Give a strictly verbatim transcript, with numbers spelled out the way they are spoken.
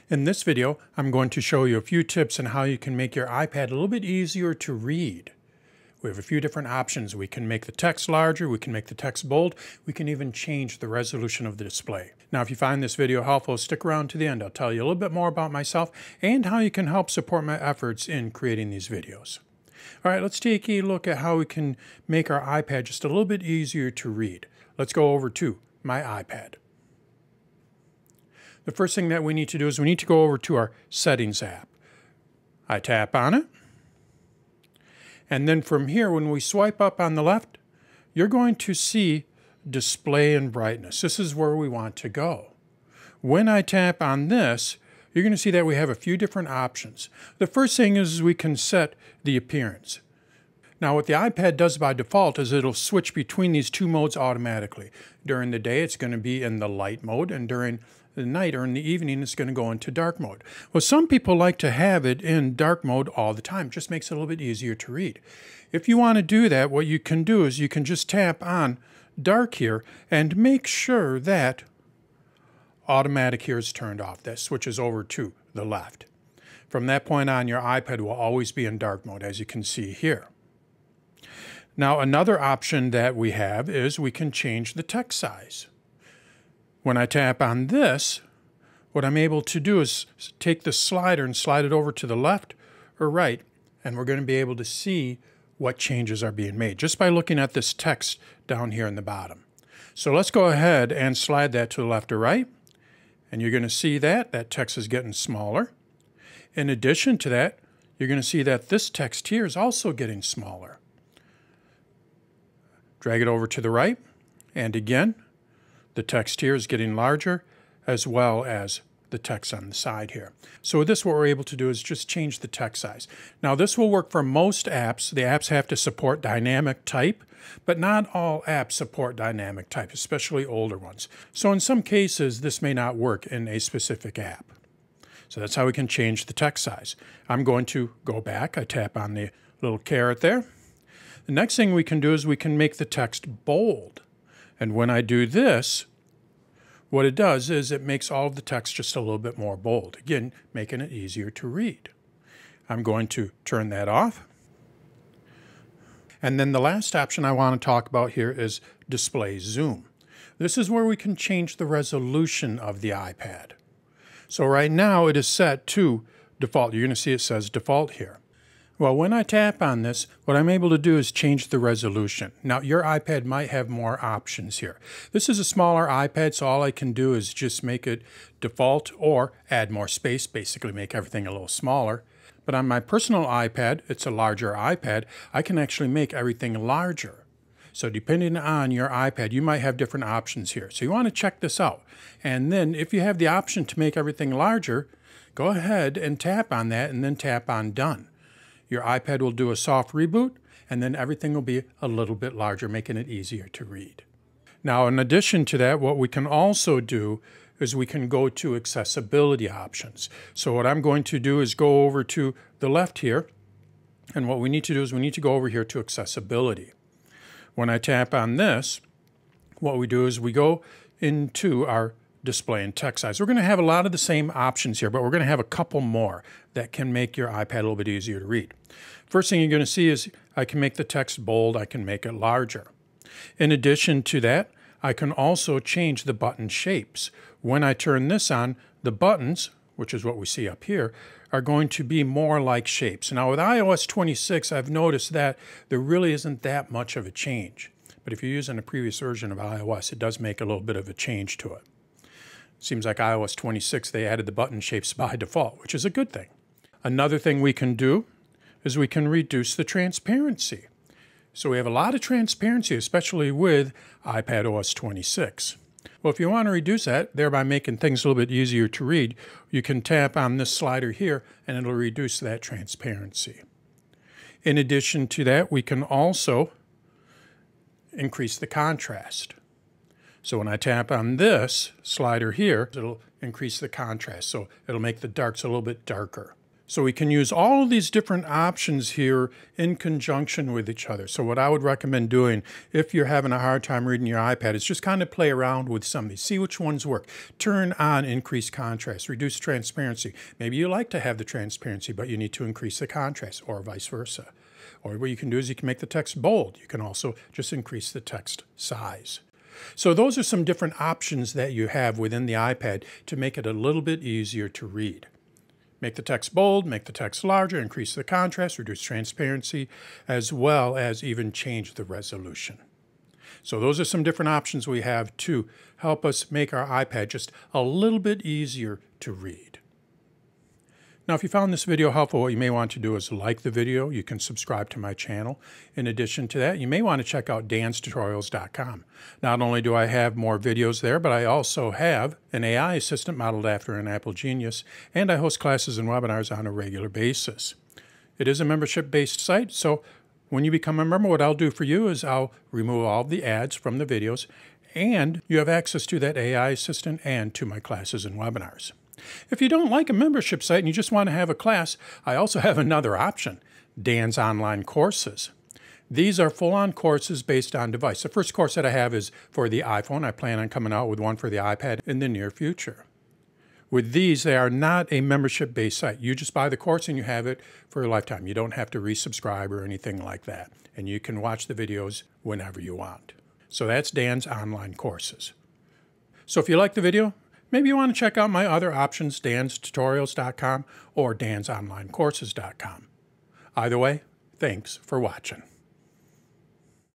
In this video, I'm going to show you a few tips on how you can make your iPad a little bit easier to read. We have a few different options. We can make the text larger, we can make the text bold, we can even change the resolution of the display. Now, if you find this video helpful, stick around to the end. I'll tell you a little bit more about myself and how you can help support my efforts in creating these videos. All right, let's take a look at how we can make our iPad just a little bit easier to read. Let's go over to my iPad. The first thing that we need to do is we need to go over to our Settings app. I tap on it. And then from here, when we swipe up on the left, you're going to see Display and Brightness. This is where we want to go. When I tap on this, you're going to see that we have a few different options. The first thing is we can set the appearance. Now, what the iPad does by default is it'll switch between these two modes automatically. During the day, it's going to be in the light mode, and during the night or in the evening, it's going to go into dark mode. Well, some people like to have it in dark mode all the time. It just makes it a little bit easier to read. If you want to do that, what you can do is you can just tap on dark here and make sure that automatic here is turned off. That switches over to the left. From that point on, your iPad will always be in dark mode, as you can see here. Now, another option that we have is we can change the text size. When I tap on this, what I'm able to do is take the slider and slide it over to the left or right, and we're going to be able to see what changes are being made just by looking at this text down here in the bottom. So let's go ahead and slide that to the left or right, and you're going to see that that text is getting smaller. In addition to that, you're going to see that this text here is also getting smaller. Drag it over to the right, and again, the text here is getting larger, as well as the text on the side here. So with this, what we're able to do is just change the text size. Now, this will work for most apps. The apps have to support dynamic type, but not all apps support dynamic type, especially older ones. So in some cases, this may not work in a specific app. So that's how we can change the text size. I'm going to go back. I tap on the little caret there. The next thing we can do is we can make the text bold. And when I do this, what it does is it makes all of the text just a little bit more bold. Again, making it easier to read. I'm going to turn that off. And then the last option I want to talk about here is Display Zoom. This is where we can change the resolution of the iPad. So right now it is set to default. You're going to see it says default here. Well, when I tap on this, what I'm able to do is change the resolution. Now, your iPad might have more options here. This is a smaller iPad, so all I can do is just make it default or add more space, basically make everything a little smaller. But on my personal iPad, it's a larger iPad, I can actually make everything larger. So depending on your iPad, you might have different options here. So you want to check this out. And then if you have the option to make everything larger, go ahead and tap on that and then tap on Done. Your iPad will do a soft reboot, and then everything will be a little bit larger, making it easier to read. Now, in addition to that, what we can also do is we can go to accessibility options. So what I'm going to do is go over to the left here, and what we need to do is we need to go over here to accessibility. When I tap on this, what we do is we go into our display and text size. We're going to have a lot of the same options here, but we're going to have a couple more that can make your iPad a little bit easier to read. First thing you're going to see is I can make the text bold, I can make it larger. In addition to that, I can also change the button shapes. When I turn this on, the buttons, which is what we see up here, are going to be more like shapes. Now with i O S twenty-six, I've noticed that there really isn't that much of a change. But if you're using a previous version of iOS, it does make a little bit of a change to it. Seems like i O S twenty-six, they added the button shapes by default, which is a good thing. Another thing we can do is we can reduce the transparency. So we have a lot of transparency, especially with iPadOS twenty-six. Well, if you want to reduce that, thereby making things a little bit easier to read, you can tap on this slider here and it'll reduce that transparency. In addition to that, we can also increase the contrast. So when I tap on this slider here, it'll increase the contrast. So it'll make the darks a little bit darker. So we can use all of these different options here in conjunction with each other. So what I would recommend doing if you're having a hard time reading your iPad is just kind of play around with some of these. See which ones work. Turn on increased contrast, reduce transparency. Maybe you like to have the transparency, but you need to increase the contrast, or vice versa. Or what you can do is you can make the text bold. You can also just increase the text size. So those are some different options that you have within the iPad to make it a little bit easier to read. Make the text bold, make the text larger, increase the contrast, reduce transparency, as well as even change the resolution. So those are some different options we have to help us make our iPad just a little bit easier to read. Now, if you found this video helpful, what you may want to do is like the video. You can subscribe to my channel. In addition to that, you may want to check out dans tutorials dot com. Not only do I have more videos there, but I also have an A I assistant modeled after an Apple Genius, and I host classes and webinars on a regular basis. It is a membership-based site, so when you become a member, what I'll do for you is I'll remove all the ads from the videos, and you have access to that A I assistant and to my classes and webinars. If you don't like a membership site and you just want to have a class, I also have another option, Dan's Online Courses. These are full-on courses based on device. The first course that I have is for the iPhone. I plan on coming out with one for the iPad in the near future. With these, they are not a membership-based site. You just buy the course and you have it for a lifetime. You don't have to resubscribe or anything like that. And you can watch the videos whenever you want. So that's Dan's Online Courses. So if you like the video, maybe you want to check out my other options, dans tutorials dot com or dans online courses dot com. Either way, thanks for watching.